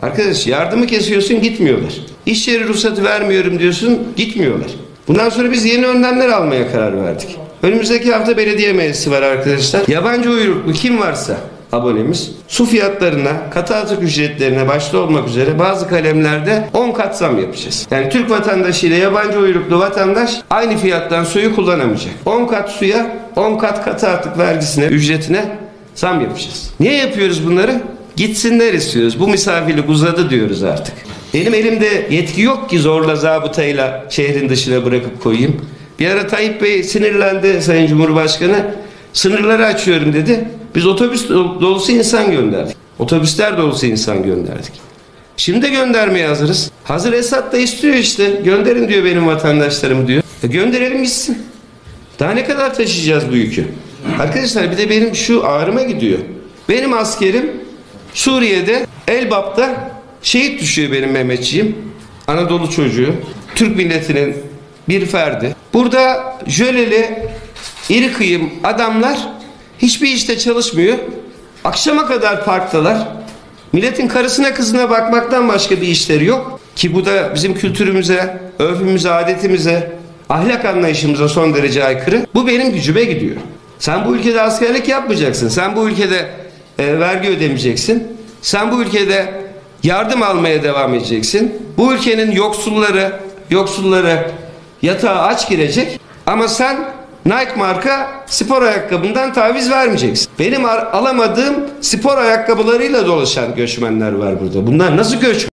Arkadaş yardımı kesiyorsun, gitmiyorlar. İş yeri ruhsatı vermiyorum diyorsun, gitmiyorlar. Bundan sonra biz yeni önlemler almaya karar verdik. Önümüzdeki hafta belediye meclisi var arkadaşlar. Yabancı uyruklu kim varsa abonemiz su fiyatlarına, katı atık ücretlerine başta olmak üzere bazı kalemlerde 10 kat zam yapacağız. Yani Türk vatandaşı ile yabancı uyruklu vatandaş aynı fiyattan suyu kullanamayacak. 10 kat suya, 10 kat katı atık vergisine, ücretine zam yapacağız. Niye yapıyoruz bunları? Gitsinler istiyoruz. Bu misafirlik uzadı diyoruz artık. Benim elimde yetki yok ki zorla zabıtayla şehrin dışına bırakıp koyayım. Bir ara Tayyip Bey sinirlendi, Sayın Cumhurbaşkanı. Sınırları açıyorum dedi. Biz otobüs dolusu insan gönderdik. Otobüsler dolusu insan gönderdik. Şimdi de göndermeye hazırız. Hazır Esad da istiyor işte. Gönderin diyor benim vatandaşlarımı diyor. Gönderelim gitsin. Daha ne kadar taşıyacağız bu yükü? Arkadaşlar bir de benim şu ağrıma gidiyor. Benim askerim Suriye'de Elbap'ta şehit düşüyor benim Mehmetçiğim. Anadolu çocuğu. Türk milletinin bir ferdi. Burada jöleli, iri kıyım adamlar hiçbir işte çalışmıyor. Akşama kadar parktalar. Milletin karısına kızına bakmaktan başka bir işleri yok. Ki bu da bizim kültürümüze, örfümüze, adetimize, ahlak anlayışımıza son derece aykırı. Bu benim gücüme gidiyor. Sen bu ülkede askerlik yapmayacaksın. Sen bu ülkede vergi ödemeyeceksin. Sen bu ülkede yardım almaya devam edeceksin. Bu ülkenin yoksulları yatağa aç girecek. Ama sen Nike marka spor ayakkabından taviz vermeyeceksin. Benim alamadığım spor ayakkabılarıyla dolaşan göçmenler var burada. Bunlar nasıl göçmen?